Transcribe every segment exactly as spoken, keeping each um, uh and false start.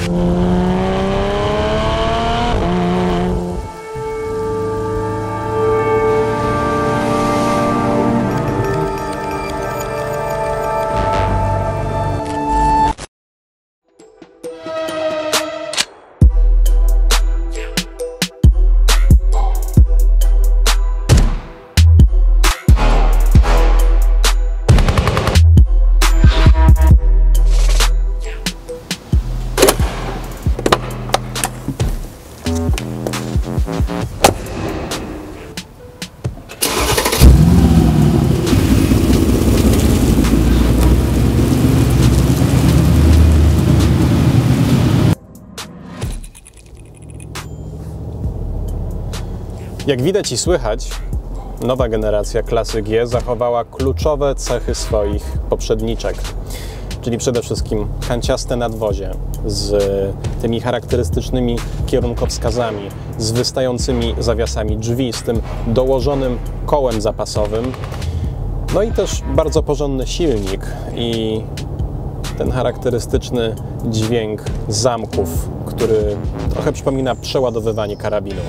Jak widać i słychać, nowa generacja klasy G zachowała kluczowe cechy swoich poprzedniczek, czyli przede wszystkim kanciaste nadwozie z tymi charakterystycznymi kierunkowskazami, z wystającymi zawiasami drzwi, z tym dołożonym kołem zapasowym, no i też bardzo porządny silnik i ten charakterystyczny dźwięk zamków, który trochę przypomina przeładowywanie karabinu.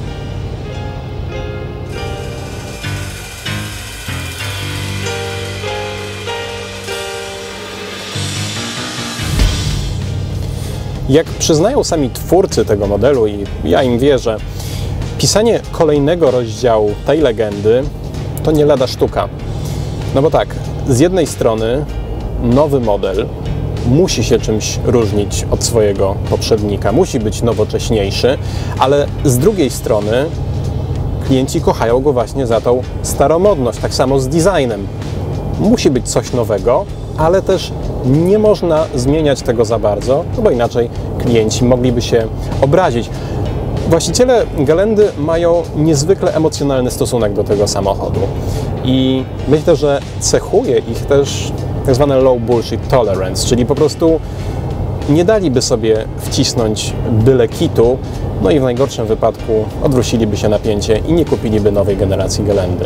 Jak przyznają sami twórcy tego modelu, i ja im wierzę, pisanie kolejnego rozdziału tej legendy to nie lada sztuka. No bo tak, z jednej strony nowy model musi się czymś różnić od swojego poprzednika, musi być nowocześniejszy, ale z drugiej strony klienci kochają go właśnie za tą staromodność, tak samo z designem. Musi być coś nowego, ale też nie można zmieniać tego za bardzo, no bo inaczej klienci mogliby się obrazić. Właściciele Galendy mają niezwykle emocjonalny stosunek do tego samochodu i myślę, że cechuje ich też tak zwane low bullshit tolerance, czyli po prostu nie daliby sobie wcisnąć byle kitu, no i w najgorszym wypadku odwróciliby się napięcie i nie kupiliby nowej generacji Galendy.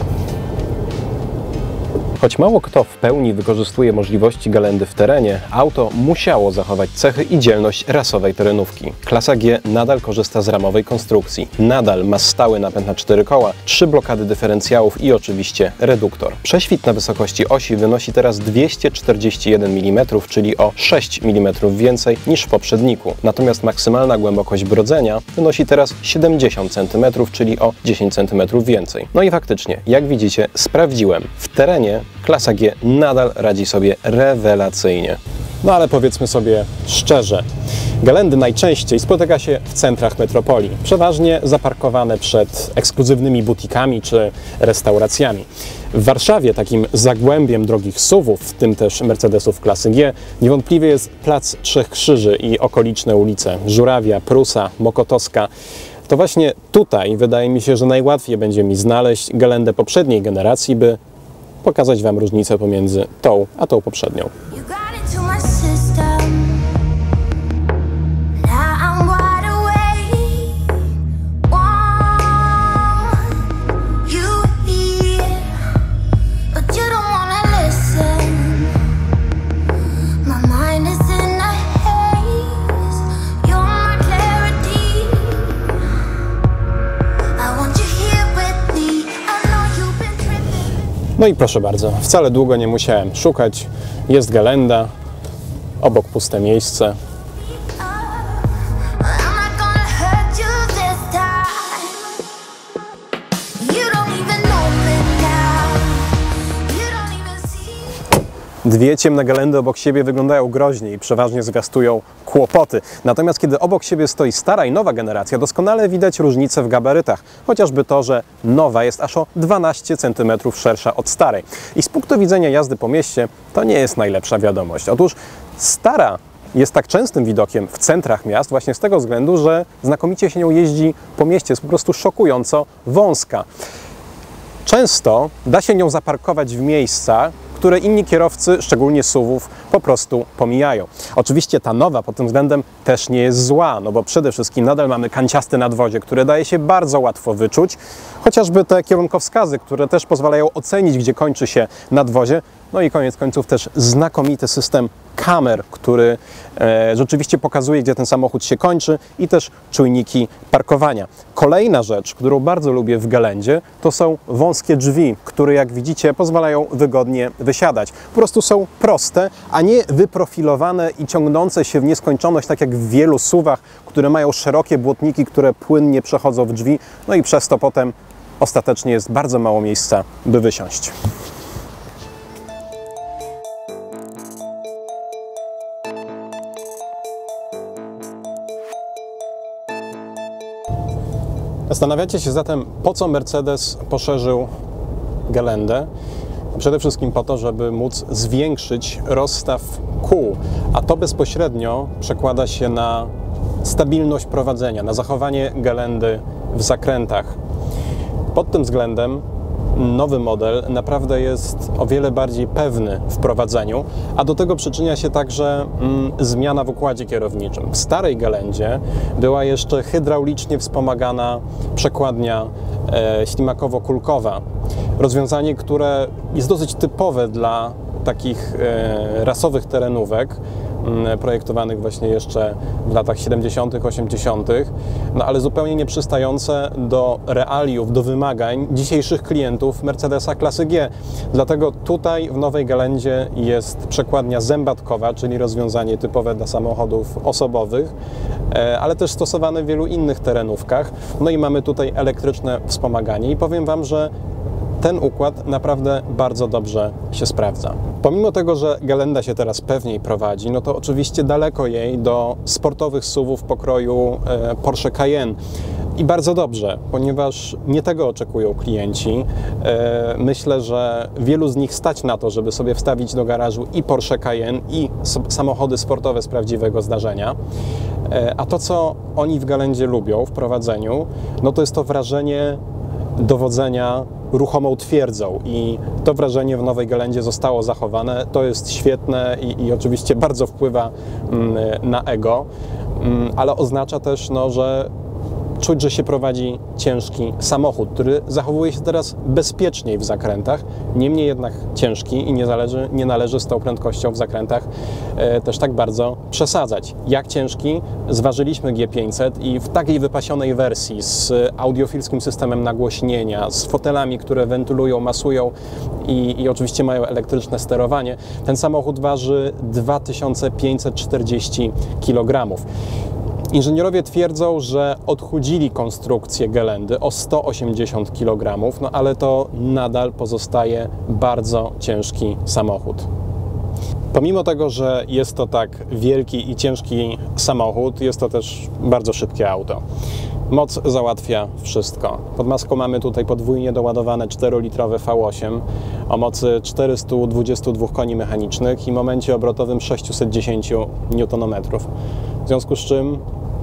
Choć mało kto w pełni wykorzystuje możliwości Galendy w terenie, auto musiało zachować cechy i dzielność rasowej terenówki. Klasa G nadal korzysta z ramowej konstrukcji, nadal ma stały napęd na cztery koła, trzy blokady dyferencjałów i oczywiście reduktor. Prześwit na wysokości osi wynosi teraz dwieście czterdzieści jeden milimetrów, czyli o sześć milimetrów więcej niż w poprzedniku. Natomiast maksymalna głębokość brodzenia wynosi teraz siedemdziesiąt centymetrów, czyli o dziesięć centymetrów więcej. No i faktycznie, jak widzicie, sprawdziłem, w terenie klasa G nadal radzi sobie rewelacyjnie. No ale powiedzmy sobie szczerze, Galendy najczęściej spotyka się w centrach metropolii, przeważnie zaparkowane przed ekskluzywnymi butikami czy restauracjami. W Warszawie takim zagłębiem drogich suwów, w tym też Mercedesów klasy G, niewątpliwie jest Plac Trzech Krzyży i okoliczne ulice Żurawia, Prusa, Mokotowska. To właśnie tutaj wydaje mi się, że najłatwiej będzie mi znaleźć Galendę poprzedniej generacji, by pokazać Wam różnicę pomiędzy tą a tą poprzednią. No i proszę bardzo, wcale długo nie musiałem szukać. Jest Galenda, obok puste miejsce. Dwie ciemne Galendy obok siebie wyglądają groźnie i przeważnie zwiastują kłopoty. Natomiast kiedy obok siebie stoi stara i nowa generacja, doskonale widać różnice w gabarytach. Chociażby to, że nowa jest aż o dwanaście centymetrów szersza od starej. I z punktu widzenia jazdy po mieście to nie jest najlepsza wiadomość. Otóż stara jest tak częstym widokiem w centrach miast właśnie z tego względu, że znakomicie się nią jeździ po mieście. Jest po prostu szokująco wąska. Często da się nią zaparkować w miejsca, które inni kierowcy, szczególnie suwów, po prostu pomijają. Oczywiście ta nowa pod tym względem też nie jest zła, no bo przede wszystkim nadal mamy kanciaste nadwozie, które daje się bardzo łatwo wyczuć. Chociażby te kierunkowskazy, które też pozwalają ocenić, gdzie kończy się nadwozie. No i koniec końców też znakomity system kamer, który e, rzeczywiście pokazuje, gdzie ten samochód się kończy, i też czujniki parkowania. Kolejna rzecz, którą bardzo lubię w Galendzie, to są wąskie drzwi, które, jak widzicie, pozwalają wygodnie wysiadać. Po prostu są proste, a nie wyprofilowane i ciągnące się w nieskończoność, tak jak w wielu suwach, które mają szerokie błotniki, które płynnie przechodzą w drzwi, no i przez to potem ostatecznie jest bardzo mało miejsca, by wysiąść. Zastanawiacie się zatem, po co Mercedes poszerzył Galendę? Przede wszystkim po to, żeby móc zwiększyć rozstaw kół, a to bezpośrednio przekłada się na stabilność prowadzenia, na zachowanie Galendy w zakrętach. Pod tym względem nowy model naprawdę jest o wiele bardziej pewny w prowadzeniu, a do tego przyczynia się także mm, zmiana w układzie kierowniczym. W starej Galendzie była jeszcze hydraulicznie wspomagana przekładnia e, ślimakowo-kulkowa. Rozwiązanie, które jest dosyć typowe dla takich e, rasowych terenówek, projektowanych właśnie jeszcze w latach siedemdziesiątych, osiemdziesiątych, no ale zupełnie nieprzystające do realiów, do wymagań dzisiejszych klientów Mercedesa klasy G. Dlatego tutaj w nowej Galendzie jest przekładnia zębatkowa, czyli rozwiązanie typowe dla samochodów osobowych, ale też stosowane w wielu innych terenówkach. No i mamy tutaj elektryczne wspomaganie i powiem Wam, że ten układ naprawdę bardzo dobrze się sprawdza. Pomimo tego, że Galenda się teraz pewniej prowadzi, no to oczywiście daleko jej do sportowych suwów pokroju e, Porsche Cayenne. I bardzo dobrze, ponieważ nie tego oczekują klienci. E, myślę, że wielu z nich stać na to, żeby sobie wstawić do garażu i Porsche Cayenne, i samochody sportowe z prawdziwego zdarzenia. E, a to, co oni w Galendzie lubią w prowadzeniu, no to jest to wrażenie dowodzenia ruchomą twierdzą, i to wrażenie w nowej Galendzie zostało zachowane. To jest świetne i, i oczywiście bardzo wpływa mm, na ego, mm, ale oznacza też, no, że czuć, że się prowadzi ciężki samochód, który zachowuje się teraz bezpieczniej w zakrętach, niemniej jednak ciężki i nie, zależy, nie należy z tą prędkością w zakrętach e, też tak bardzo przesadzać. Jak ciężki? Zważyliśmy G pięćset i w takiej wypasionej wersji z audiofilskim systemem nagłośnienia, z fotelami, które wentylują, masują i, i oczywiście mają elektryczne sterowanie, ten samochód waży dwa tysiące pięćset czterdzieści kilogramów. Inżynierowie twierdzą, że odchudzili konstrukcję Galendy o sto osiemdziesiąt kilogramów, no ale to nadal pozostaje bardzo ciężki samochód. Pomimo tego, że jest to tak wielki i ciężki samochód, jest to też bardzo szybkie auto. Moc załatwia wszystko. Pod maską mamy tutaj podwójnie doładowane czterolitrowe V osiem o mocy czterysta dwadzieścia dwa koni mechanicznych i momencie obrotowym sześćset dziesięć niutonometrów. W związku z czym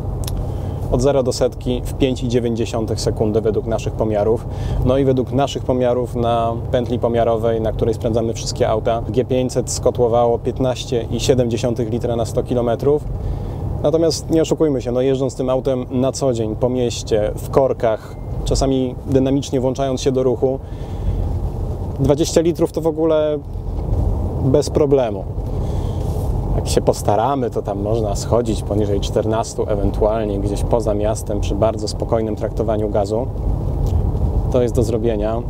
od zera do setki w pięć przecinek dziewięć sekundy według naszych pomiarów. No i według naszych pomiarów na pętli pomiarowej, na której sprawdzamy wszystkie auta, G pięćset skotłowało piętnaście przecinek siedem litra na sto kilometrów. Natomiast nie oszukujmy się, no jeżdżąc tym autem na co dzień, po mieście, w korkach, czasami dynamicznie włączając się do ruchu, dwadzieścia litrów to w ogóle bez problemu. Jak się postaramy, to tam można schodzić poniżej czternastu, ewentualnie gdzieś poza miastem przy bardzo spokojnym traktowaniu gazu. To jest do zrobienia.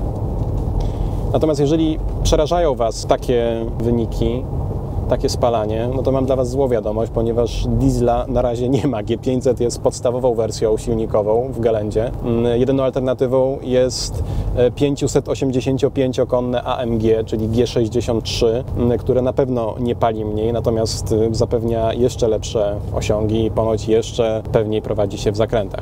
Natomiast jeżeli przerażają Was takie wyniki, takie spalanie, no to mam dla Was złą wiadomość, ponieważ diesla na razie nie ma. G pięćset jest podstawową wersją silnikową w Galendzie. Jedyną alternatywą jest pięćset-osiemdziesięciopięciokonne A M G, czyli G sześćdziesiąt trzy, które na pewno nie pali mniej, natomiast zapewnia jeszcze lepsze osiągi i ponoć jeszcze pewniej prowadzi się w zakrętach.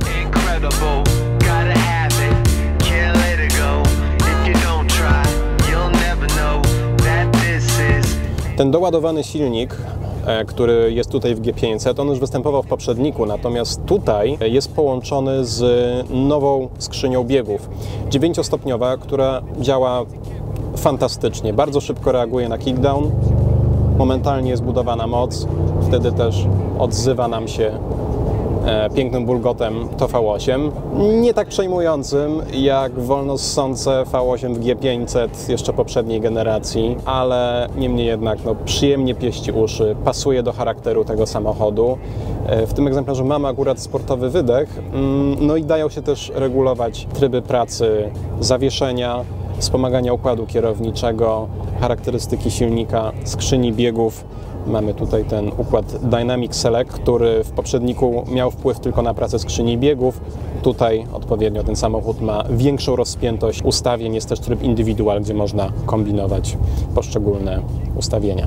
Ten doładowany silnik, który jest tutaj w G pięćset, on już występował w poprzedniku, natomiast tutaj jest połączony z nową skrzynią biegów dziewięciostopniowa, która działa fantastycznie, bardzo szybko reaguje na kickdown, momentalnie jest budowana moc, wtedy też odzywa nam się e, pięknym bulgotem to V osiem. Nie tak przejmującym jak wolnossące V osiem w G pięćset jeszcze poprzedniej generacji, ale niemniej jednak no, przyjemnie pieści uszy, pasuje do charakteru tego samochodu. E, w tym egzemplarzu mamy akurat sportowy wydech, mm, no i dają się też regulować tryby pracy, zawieszenia, wspomagania układu kierowniczego, charakterystyki silnika, skrzyni biegów. Mamy tutaj ten układ Dynamic Select, który w poprzedniku miał wpływ tylko na pracę skrzyni biegów. Tutaj odpowiednio ten samochód ma większą rozpiętość ustawień. Jest też tryb Individual, gdzie można kombinować poszczególne ustawienia.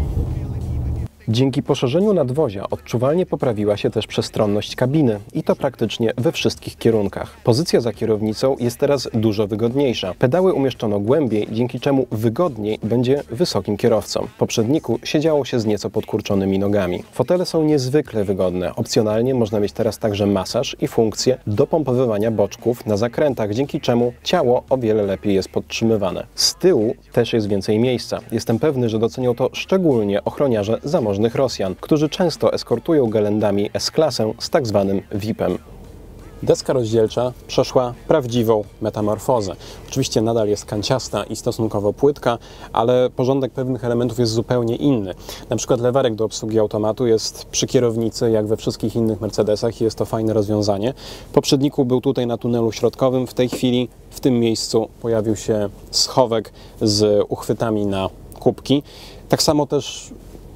Dzięki poszerzeniu nadwozia odczuwalnie poprawiła się też przestronność kabiny i to praktycznie we wszystkich kierunkach. Pozycja za kierownicą jest teraz dużo wygodniejsza. Pedały umieszczono głębiej, dzięki czemu wygodniej będzie wysokim kierowcom. W poprzedniku siedziało się z nieco podkurczonymi nogami. Fotele są niezwykle wygodne. Opcjonalnie można mieć teraz także masaż i funkcję dopompowywania boczków na zakrętach, dzięki czemu ciało o wiele lepiej jest podtrzymywane. Z tyłu też jest więcej miejsca. Jestem pewny, że docenią to szczególnie ochroniarze zamożnych Rosjan, którzy często eskortują gelendami S-klasę z tak zwanym V I P-em. Deska rozdzielcza przeszła prawdziwą metamorfozę. Oczywiście nadal jest kanciasta i stosunkowo płytka, ale porządek pewnych elementów jest zupełnie inny. Na przykład lewarek do obsługi automatu jest przy kierownicy, jak we wszystkich innych Mercedesach, i jest to fajne rozwiązanie. W poprzedniku był tutaj na tunelu środkowym, w tej chwili w tym miejscu pojawił się schowek z uchwytami na kubki. Tak samo też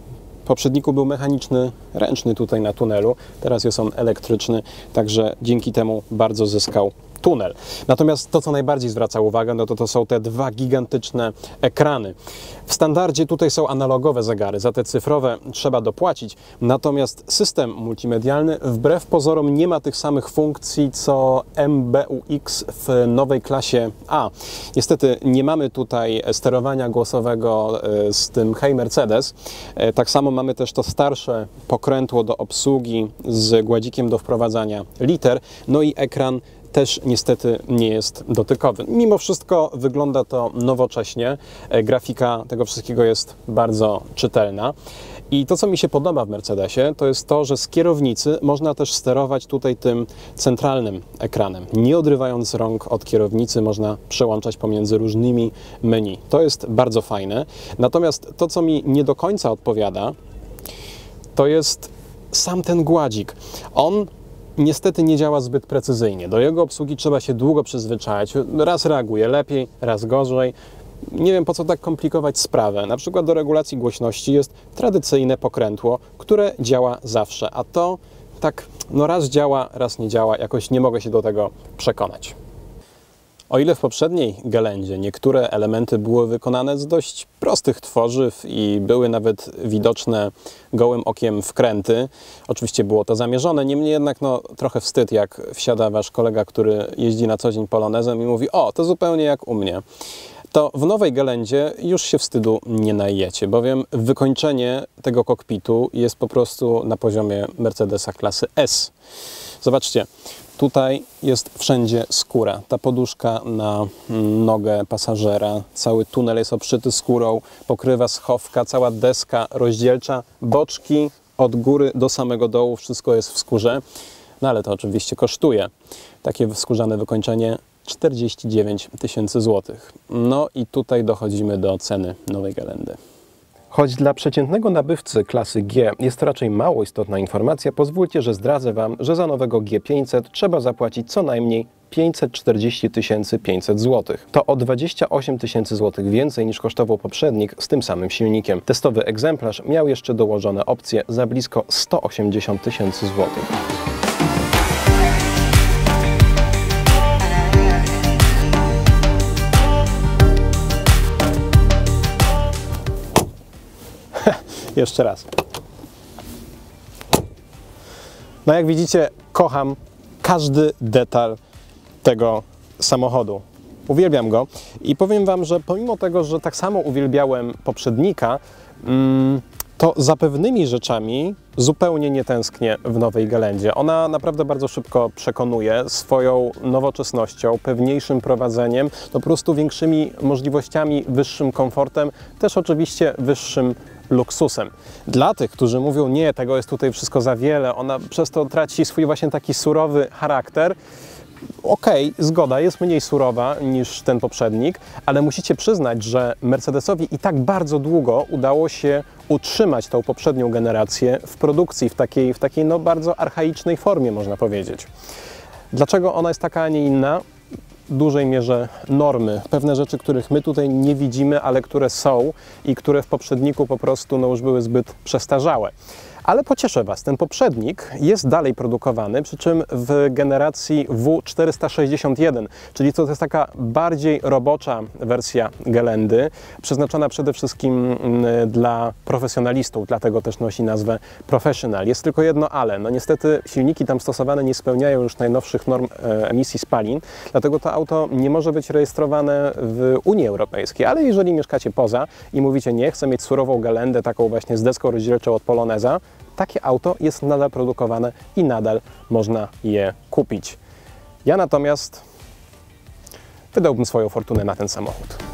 w poprzedniku był mechaniczny, ręczny tutaj na tunelu, teraz jest on elektryczny, także dzięki temu bardzo zyskał tunel. Natomiast to, co najbardziej zwraca uwagę, no to to są te dwa gigantyczne ekrany. W standardzie tutaj są analogowe zegary, za te cyfrowe trzeba dopłacić, natomiast system multimedialny wbrew pozorom nie ma tych samych funkcji co M B U X w nowej klasie A. Niestety nie mamy tutaj sterowania głosowego z tym Hey Mercedes. Tak samo mamy też to starsze pokrętło do obsługi z gładzikiem do wprowadzania liter, no i ekran też niestety nie jest dotykowy. Mimo wszystko wygląda to nowocześnie, grafika tego wszystkiego jest bardzo czytelna. I to, co mi się podoba w Mercedesie, to jest to, że z kierownicy można też sterować tutaj tym centralnym ekranem. Nie odrywając rąk od kierownicy, można przełączać pomiędzy różnymi menu. To jest bardzo fajne. Natomiast to, co mi nie do końca odpowiada, to jest sam ten gładzik. On niestety nie działa zbyt precyzyjnie. Do jego obsługi trzeba się długo przyzwyczaić. Raz reaguje lepiej, raz gorzej. Nie wiem, po co tak komplikować sprawę. Na przykład do regulacji głośności jest tradycyjne pokrętło, które działa zawsze, a to tak no raz działa, raz nie działa. Jakoś nie mogę się do tego przekonać. O ile w poprzedniej gelendzie niektóre elementy były wykonane z dość prostych tworzyw i były nawet widoczne gołym okiem wkręty, oczywiście było to zamierzone, niemniej jednak no, trochę wstyd, jak wsiada wasz kolega, który jeździ na co dzień polonezem i mówi: o, to zupełnie jak u mnie. To w nowej gelendzie już się wstydu nie najecie, bowiem wykończenie tego kokpitu jest po prostu na poziomie Mercedesa klasy S. Zobaczcie, tutaj jest wszędzie skóra. Ta poduszka na nogę pasażera, cały tunel jest obszyty skórą, pokrywa schowka, cała deska rozdzielcza, boczki od góry do samego dołu, wszystko jest w skórze. No ale to oczywiście kosztuje. Takie skórzane wykończenie czterdzieści dziewięć tysięcy złotych. No i tutaj dochodzimy do ceny nowej gelendy. Choć dla przeciętnego nabywcy klasy G jest to raczej mało istotna informacja, pozwólcie, że zdradzę Wam, że za nowego G pięćset trzeba zapłacić co najmniej pięćset czterdzieści tysięcy pięćset złotych. To o dwadzieścia osiem tysięcy złotych więcej niż kosztował poprzednik z tym samym silnikiem. Testowy egzemplarz miał jeszcze dołożone opcje za blisko sto osiemdziesiąt tysięcy złotych. Jeszcze raz. No jak widzicie, kocham każdy detal tego samochodu. Uwielbiam go i powiem Wam, że pomimo tego, że tak samo uwielbiałem poprzednika, to za pewnymi rzeczami zupełnie nie tęsknię w nowej gelendzie. Ona naprawdę bardzo szybko przekonuje swoją nowoczesnością, pewniejszym prowadzeniem, no po prostu większymi możliwościami, wyższym komfortem, też oczywiście wyższym luksusem. Dla tych, którzy mówią, nie, tego jest tutaj wszystko za wiele, ona przez to traci swój właśnie taki surowy charakter, okej, okay, zgoda, jest mniej surowa niż ten poprzednik, ale musicie przyznać, że Mercedesowi i tak bardzo długo udało się utrzymać tą poprzednią generację w produkcji, w takiej, w takiej no, bardzo archaicznej formie, można powiedzieć. Dlaczego ona jest taka, a nie inna? W dużej mierze normy. Pewne rzeczy, których my tutaj nie widzimy, ale które są i które w poprzedniku po prostu no, już były zbyt przestarzałe. Ale pocieszę Was, ten poprzednik jest dalej produkowany, przy czym w generacji W czterysta sześćdziesiąt jeden, czyli to jest taka bardziej robocza wersja Gelendy, przeznaczona przede wszystkim dla profesjonalistów, dlatego też nosi nazwę Professional. Jest tylko jedno ale, no niestety silniki tam stosowane nie spełniają już najnowszych norm emisji spalin, dlatego to auto nie może być rejestrowane w Unii Europejskiej, ale jeżeli mieszkacie poza i mówicie, nie, chcę mieć surową Gelendę, taką właśnie z deską rozdzielczą od Poloneza, takie auto jest nadal produkowane i nadal można je kupić. Ja natomiast wydałbym swoją fortunę na ten samochód.